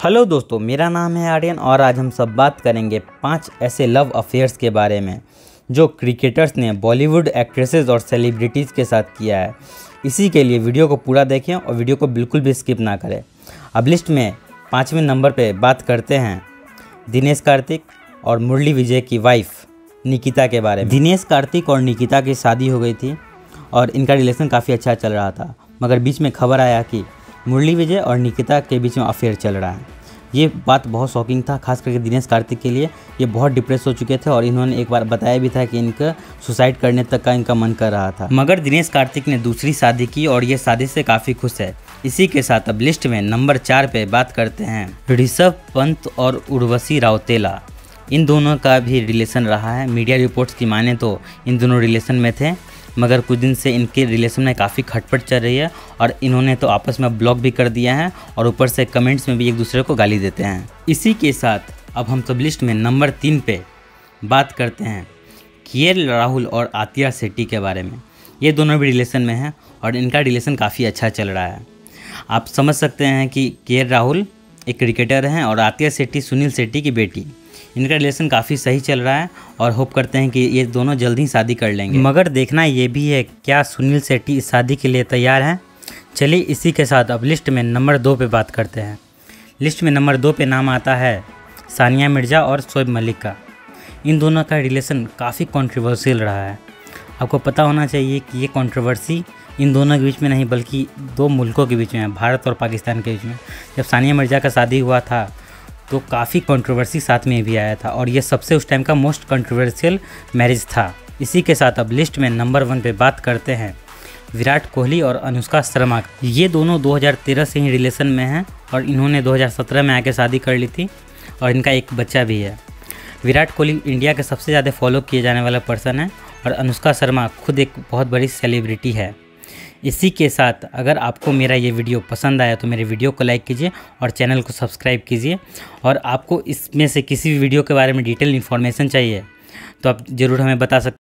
Hello दोस्तों, मेरा नाम है आर्यन और आज हम सब बात करेंगे 5 ऐसे लव अफेयर्स के बारे में जो क्रिकेटर्स ने बॉलीवुड एक्ट्रेसेस और सेलिब्रिटीज़ के साथ किया है। इसी के लिए वीडियो को पूरा देखें और वीडियो को बिल्कुल भी स्किप ना करें। अब लिस्ट में 5वें नंबर पे बात करते हैं दिनेश कार्तिक और मुरली विजय की वाइफ निकिता के बारे में। दिनेश कार्तिक और निकिता की शादी हो गई थी और इनका रिलेशन काफ़ी अच्छा चल रहा था, मगर बीच में खबर आया कि मुरली विजय और निकिता के बीच में अफेयर चल रहा है। ये बात बहुत शॉकिंग था, खास करके दिनेश कार्तिक के लिए। ये बहुत डिप्रेस हो चुके थे और इन्होंने एक बार बताया भी था कि इनका सुसाइड करने तक का इनका मन कर रहा था, मगर दिनेश कार्तिक ने दूसरी शादी की और ये शादी से काफ़ी खुश है। इसी के साथ अब लिस्ट में नंबर 4 पे बात करते हैं ऋषभ पंत और उर्वशी राउतेला। इन दोनों का भी रिलेशन रहा है। मीडिया रिपोर्ट्स की माने तो इन दोनों रिलेशन में थे, मगर कुछ दिन से इनके रिलेशन में काफ़ी खटपट चल रही है और इन्होंने तो आपस में ब्लॉक भी कर दिया है और ऊपर से कमेंट्स में भी एक दूसरे को गाली देते हैं। इसी के साथ अब हम सब लिस्ट में नंबर 3 पे बात करते हैं के राहुल और आतिया शेट्टी के बारे में। ये दोनों भी रिलेशन में हैं और इनका रिलेशन काफ़ी अच्छा चल रहा है। आप समझ सकते हैं कि के राहुल एक क्रिकेटर हैं और आतिया शेट्टी सुनील शेट्टी की बेटी। इनका रिलेशन काफ़ी सही चल रहा है और होप करते हैं कि ये दोनों जल्द ही शादी कर लेंगे। मगर देखना ये भी है क्या सुनील शेट्टी इस शादी के लिए तैयार हैं। चलिए इसी के साथ अब लिस्ट में नंबर 2 पे बात करते हैं। लिस्ट में नंबर 2 पे नाम आता है सानिया मिर्ज़ा और शोएब मलिक का। इन दोनों का रिलेशन काफ़ी कंट्रोवर्शियल रहा है। आपको पता होना चाहिए कि ये कंट्रोवर्सी इन दोनों के बीच में नहीं बल्कि दो मुल्कों के बीच में है, भारत और पाकिस्तान के बीच में। जब सानिया मिर्ज़ा का शादी हुआ था तो काफ़ी कंट्रोवर्सी साथ में भी आया था और ये सबसे उस टाइम का मोस्ट कंट्रोवर्शियल मैरिज था। इसी के साथ अब लिस्ट में नंबर 1 पे बात करते हैं विराट कोहली और अनुष्का शर्मा। ये दोनों 2013 से ही रिलेशन में हैं और इन्होंने 2017 में आके शादी कर ली थी और इनका एक बच्चा भी है। विराट कोहली इंडिया के सबसे ज़्यादा फॉलो किए जाने वाला पर्सन है और अनुष्का शर्मा खुद एक बहुत बड़ी सेलिब्रिटी है। इसी के साथ अगर आपको मेरा ये वीडियो पसंद आया तो मेरे वीडियो को लाइक कीजिए और चैनल को सब्सक्राइब कीजिए। और आपको इसमें से किसी भी वीडियो के बारे में डिटेल इन्फॉर्मेशन चाहिए तो आप ज़रूर हमें बता सकते हैं।